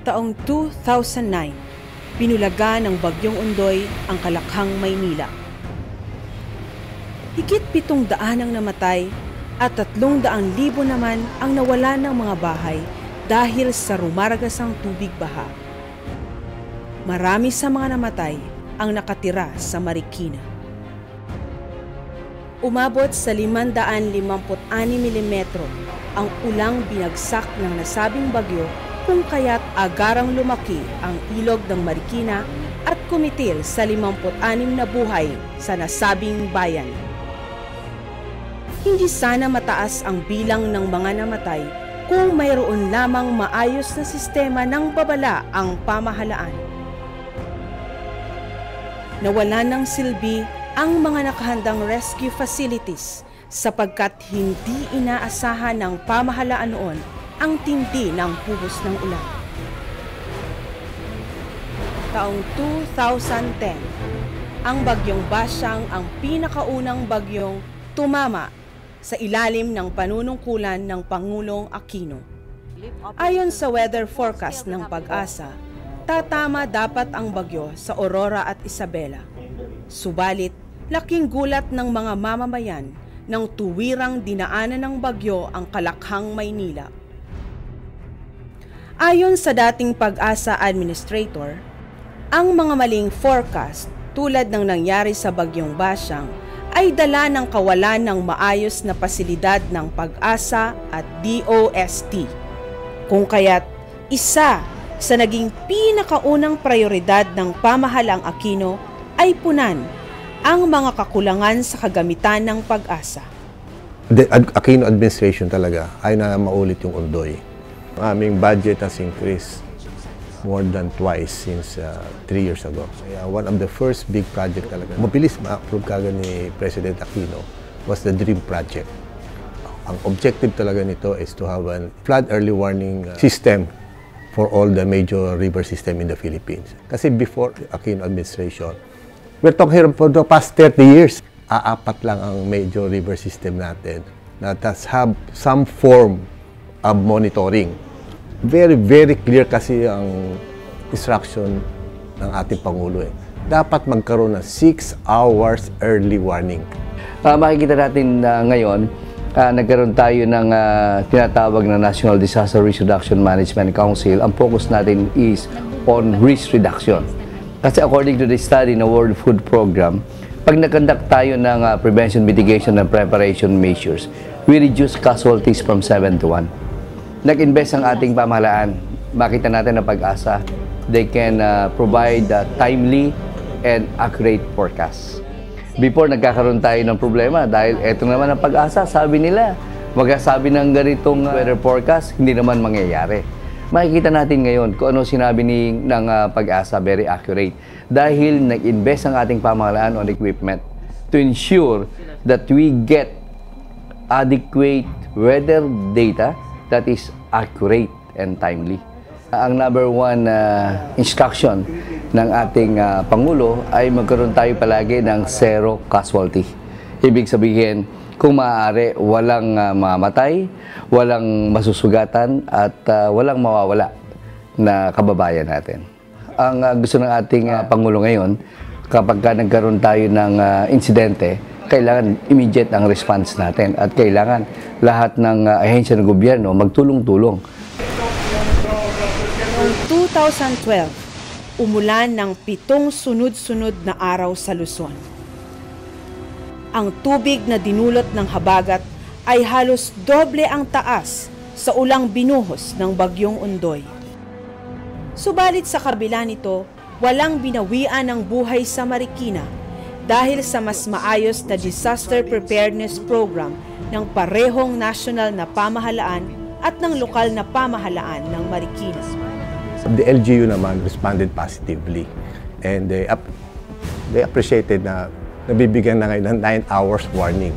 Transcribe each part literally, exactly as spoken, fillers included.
Taong two thousand nine, pinulaga ng Bagyong Ondoy ang Kalakhang, Maynila. Higit pitong daan ang namatay at tatlong daang libo naman ang nawala ng mga bahay dahil sa rumaragasang tubig baha. Marami sa mga namatay ang nakatira sa Marikina. Umabot sa limandaan limampu't anim milimetro ang ulang binagsak ng nasabing bagyo, kung kaya't agarang lumaki ang ilog ng Marikina at kumitil sa limampu't anim na buhay sa nasabing bayan. Hindi sana mataas ang bilang ng mga namatay kung mayroon lamang maayos na sistema ng babala ang pamahalaan. Nawalan ng silbi ang mga nakahandang rescue facilities sapagkat hindi inaasahan ng pamahalaan noon ang tindi ng puhos ng ulan. Taong two thousand ten, ang Bagyong Basyang ang pinakaunang bagyong tumama sa ilalim ng panunungkulan ng Pangulong Aquino. Ayon sa weather forecast ng Pag-asa, tatama dapat ang bagyo sa Aurora at Isabela. Subalit, laking gulat ng mga mamamayan nang tuwirang dinaanan ng bagyo ang Kalakhang, Maynila. Ayon sa dating Pag-asa Administrator, ang mga maling forecast tulad ng nangyari sa Bagyong Basyang ay dala ng kawalan ng maayos na pasilidad ng Pag-asa at D O S T. Kung kaya't isa sa naging pinakaunang prioridad ng pamahalang Aquino ay punan ang mga kakulangan sa kagamitan ng Pag-asa. The Aquino administration talaga ay na maulit yung Ondoy. Aming budget has increased more than twice since uh, three years ago. Kaya one of the first big project talaga, mabilis ma-approve kagad ni President Aquino, was the DREAM project. Ang objective talaga nito is to have a flood early warning uh, system for all the major river system in the Philippines. Kasi before Aquino administration, we're talking here for the past thirty years, aapat lang ang major river system natin na tas have some form of monitoring. Very, very clear kasi ang instruction ng ating Pangulo eh. Dapat magkaroon ng six hours early warning. Uh, makikita natin uh, ngayon, uh, nagkaroon tayo ng uh, tinatawag na National Disaster Risk Reduction Management Council. Ang focus natin is on risk reduction. Kasi according to the study ng World Food Program, pag nag-conduct tayo ng uh, prevention, mitigation, and preparation measures, we reduce casualties from seven to one. Nag-invest ang ating pamahalaan. Makita natin ang Pag-asa. They can uh, provide uh, timely and accurate forecast. Before, nagkakaroon tayo ng problema dahil eto naman ang Pag-asa. Sabi nila, magsasabi ng ganitong uh, weather forecast, hindi naman mangyayari. Makikita natin ngayon kung ano sinabi ni, ng uh, Pag-asa, very accurate. Dahil nag-invest ang ating pamahalaan on equipment to ensure that we get adequate weather data that is accurate and timely. Ang number one uh, instruction ng ating uh, Pangulo ay magkaroon tayo palagi ng zero casualty. Ibig sabihin, kung maaari, walang uh, mamatay, walang masusugatan, at uh, walang mawawala na kababayan natin. Ang uh, gusto ng ating uh, Pangulo ngayon, kapag ka nagkaroon tayo ng uh, insidente, kailangan immediate ang response natin at kailangan lahat ng uh, ahensya ng gobyerno magtulong-tulong. Noong two thousand twelve, umulan ng pitong sunod-sunod na araw sa Luzon. Ang tubig na dinulot ng habagat ay halos doble ang taas sa ulang binuhos ng Bagyong Ondoy. Subalit sa kabila nito, walang binawian ng buhay sa Marikina dahil sa mas maayos na disaster preparedness program ng parehong national na pamahalaan at ng lokal na pamahalaan ng Marikina. The L G U naman responded positively and they, ap they appreciated na nabibigyan na ngayon ng nine hours warning.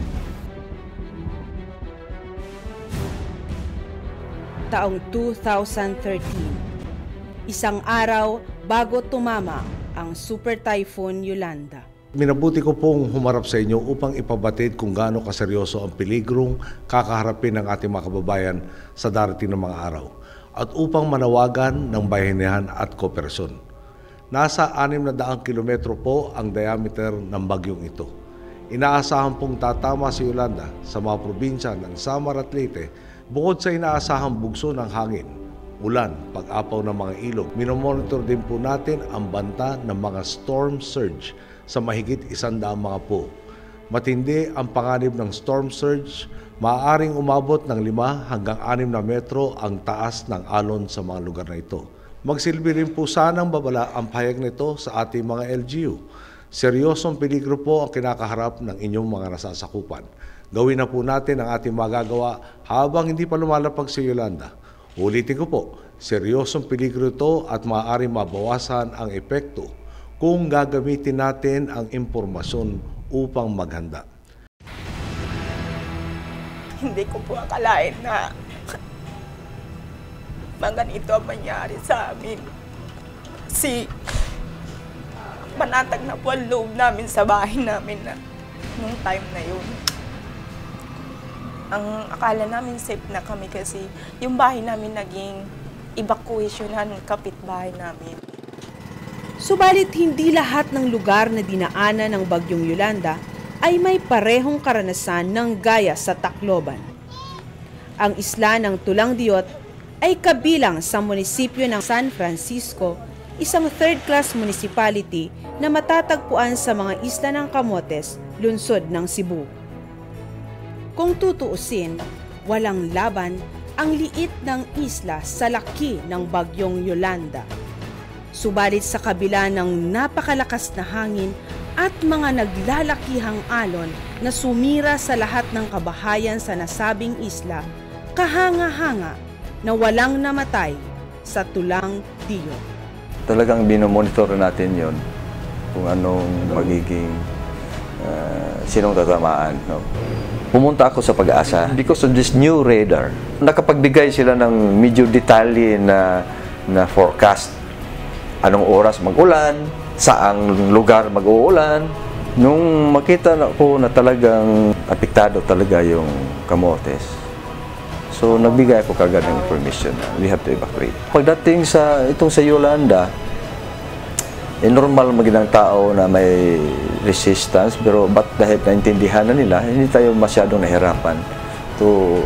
Taong two thousand thirteen, isang araw bago tumama ang Super Typhoon Yolanda. Minabuti ko pong humarap sa inyo upang ipabatid kung gaano kaseryoso ang peligrong kakaharapin ng ating mga kababayan sa darating na mga araw. at upang manawagan ng bayanihan at kooperasyon. Nasa anim na daang kilometro po ang diameter ng bagyong ito. Inaasahan pong tatama si Yolanda sa mga probinsya ng Samar at Leyte bukod sa inaasahang bugso ng hangin, ulan, pag-apaw ng mga ilog. Minomonitor din po natin ang banta ng mga storm surge sa mahigit isandaang mga po. Matindi ang panganib ng storm surge, maaaring umabot ng lima hanggang anim na metro ang taas ng alon sa mga lugar na ito. Magsilbi rin po sanang babala ang pahayag nito sa ating mga L G U. Seryosong peligro po ang kinakaharap ng inyong mga nasasakupan. Gawin na po natin ang ating magagawa habang hindi pa lumalapag si Yolanda. Ulitin ko po, seryosong peligro ito at maaaring mabawasan ang epekto kung gagamitin natin ang impormasyon upang maghanda. Hindi ko po akalain na maganito ang mangyari sa amin. Kasi manatag na po ang loob namin sa bahay namin na nung time na yun. Ang akala namin safe na kami kasi yung bahay namin naging evacuationan ng kapitbahay namin. Subalit hindi lahat ng lugar na dinaanan ng Bagyong Yolanda ay may parehong karanasan ng gaya sa Tacloban. Ang isla ng Tulang-Diot ay kabilang sa munisipyo ng San Francisco, isang third-class municipality na matatagpuan sa mga isla ng Camotes, lungsod ng Cebu. Kung tutuusin, walang laban ang liit ng isla sa laki ng Bagyong Yolanda. Subalit sa kabila ng napakalakas na hangin at mga naglalakihang alon na sumira sa lahat ng kabahayan sa nasabing isla, kahanga-hanga na walang namatay sa Tulang-Diot. Talagang binomonitor natin yon kung anong magiging uh, sinong tatamaan. No? Pumunta ako sa Pag-asa because of this new radar. Nakapagbigay sila ng medyo detalye na, na forecast. Anong oras mag-ulan, saang lugar mag-uulan. Nung makita ko na talagang apektado talaga yung Camotes, so nagbigay ako kagad ng information na we have to evacuate. Pagdating sa itong sa Yolanda, eh, normal maging tao na may resistance, pero ba't dahil naintindihan na nila, hindi tayo masyadong nahirapan to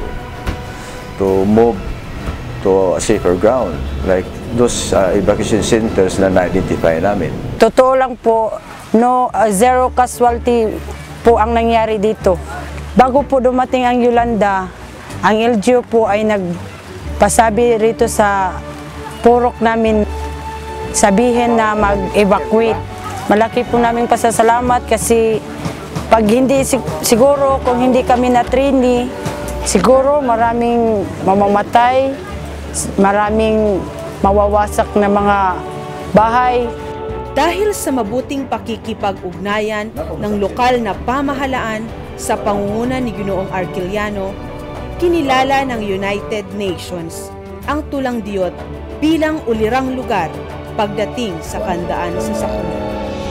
to move to a safer ground, like those uh, evacuation centers na na-identify namin. Totoo lang po, no, uh, zero casualty po ang nangyari dito. Bago po dumating ang Yolanda, ang L G U po ay nagpasabi rito sa purok namin sabihin na mag-evacuate. Malaki po namin pasasalamat kasi pag hindi siguro, kung hindi kami na-trainee, siguro maraming mamamatay, maraming mawawasak na mga bahay. Dahil sa mabuting pakikipag-ugnayan ng lokal na pamahalaan sa pangunguna ni Ginoong Arquiliano, kinilala ng United Nations ang Tulang-Diot bilang ulirang lugar pagdating sa kandaan sa sakuna.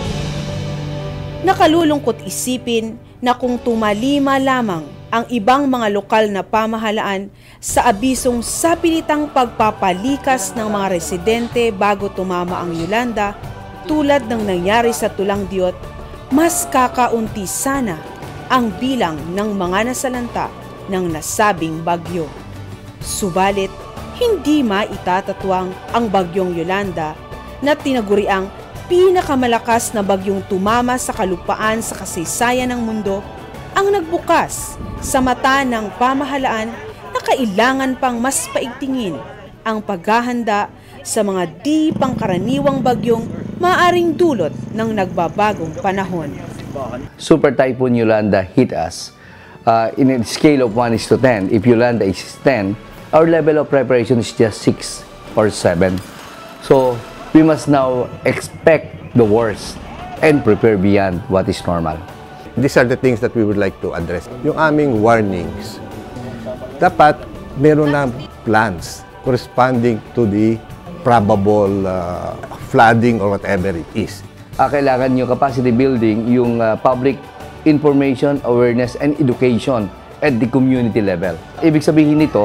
Nakalulungkot isipin na kung tumalima lamang ang ibang mga lokal na pamahalaan sa abisong sapilitang pagpapalikas ng mga residente bago tumama ang Yolanda, tulad ng nangyari sa Tulang-Diot, mas kakaunti sana ang bilang ng mga nasalanta ng nasabing bagyo. Subalit, hindi maitatatuwang ang Bagyong Yolanda na tinaguriang pinakamalakas na bagyong tumama sa kalupaan sa kasaysayan ng mundo ang nagbukas sa mata ng pamahalaan na kailangan pang mas paigtingin ang paghahanda sa mga di pangkaraniwang bagyong maaaring dulot ng nagbabagong panahon. Super Typhoon Yolanda hit us uh, in a scale of one is to ten. If Yolanda is ten, our level of preparation is just six or seven. So, we must now expect the worst and prepare beyond what is normal. These are the things that we would like to address. Yung aming warnings, dapat meron na plans corresponding to the probable uh, flooding or whatever it is. Uh, kailangan yung capacity building, yung uh, public information, awareness, and education at the community level. Ibig sabihin nito,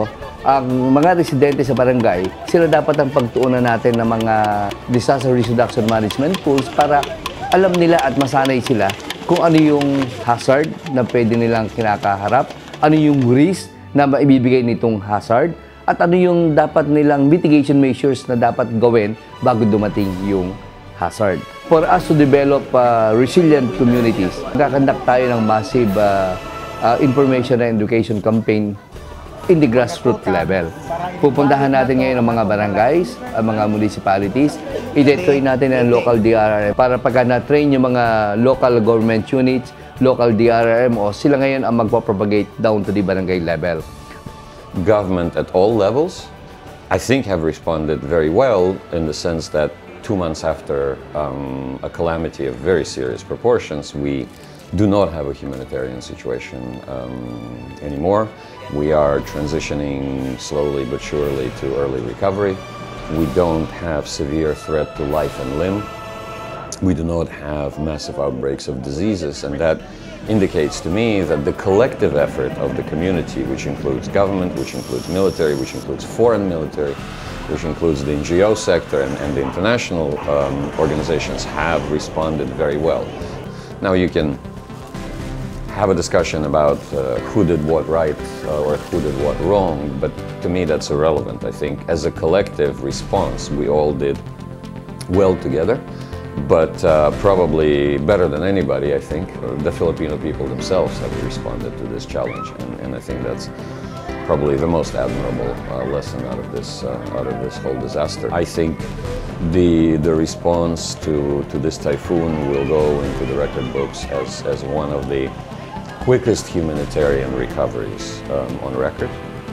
ang mga residente sa barangay, sila dapat ang pagtuunan natin ng mga disaster risk reduction management tools para alam nila at masanay sila kung ano yung hazard na pwede nilang kinakaharap, ano yung risk na maibibigay nitong hazard, at ano yung dapat nilang mitigation measures na dapat gawin bago dumating yung hazard. For us to develop uh, resilient communities, nagkakandak tayo ng massive uh, uh, information and education campaign in the grassroots level. Pupuntahan natin ngayon ang mga barangays, ang mga municipalities, i-train natin ang local D R R M para pagka na-train yung mga local government units, local D R R M, o sila ngayon ang magpapropagate down to the barangay level. Government at all levels, I think, have responded very well in the sense that two months after um, a calamity of very serious proportions, we do not have a humanitarian situation um, anymore. We are transitioning slowly but surely to early recovery. We don't have severe threat to life and limb. We do not have massive outbreaks of diseases, and that indicates to me that the collective effort of the community, which includes government, which includes military, which includes foreign military, which includes the N G O sector and, and the international um, organizations, have responded very well. Now you can have a discussion about uh, who did what right uh, or who did what wrong, but to me that's irrelevant. I think as a collective response, we all did well together, but uh, probably better than anybody, I think, the Filipino people themselves have responded to this challenge, and, and I think that's probably the most admirable uh, lesson out of this uh, out of this whole disaster. I think the the response to to this typhoon will go into the record books as as one of the quickest humanitarian recoveries um, on record.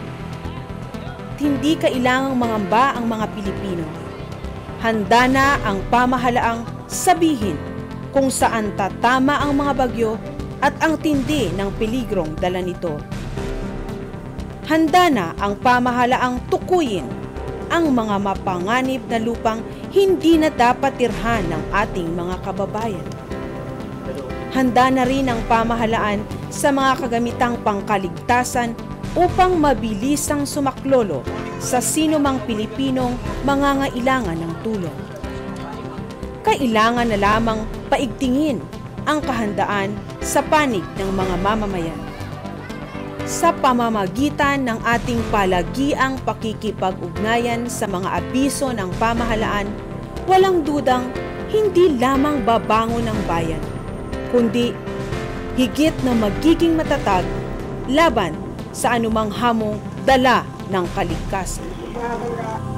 Hindi kailangang mangamba ang mga Pilipino. Handa na ang pamahalaang sabihin kung saan tatama ang mga bagyo at ang tindi ng peligrong dala nito. Handa na ang pamahalaang tukuyin ang mga mapanganib na lupang hindi na dapat tirhan ng ating mga kababayan. Handa na rin ang pamahalaan sa mga kagamitang pangkaligtasan upang mabilisang sumaklolo sa sinumang Pilipinong mangangailangan ng tulong. Kailangan na lamang paigtingin ang kahandaan sa panig ng mga mamamayan. Sa pamamagitan ng ating palagiang pakikipag-ugnayan sa mga abiso ng pamahalaan, walang dudang hindi lamang babangon ang bayan, kundi higit na magiging matatag laban sa anumang hamong dala ng kaligtasan.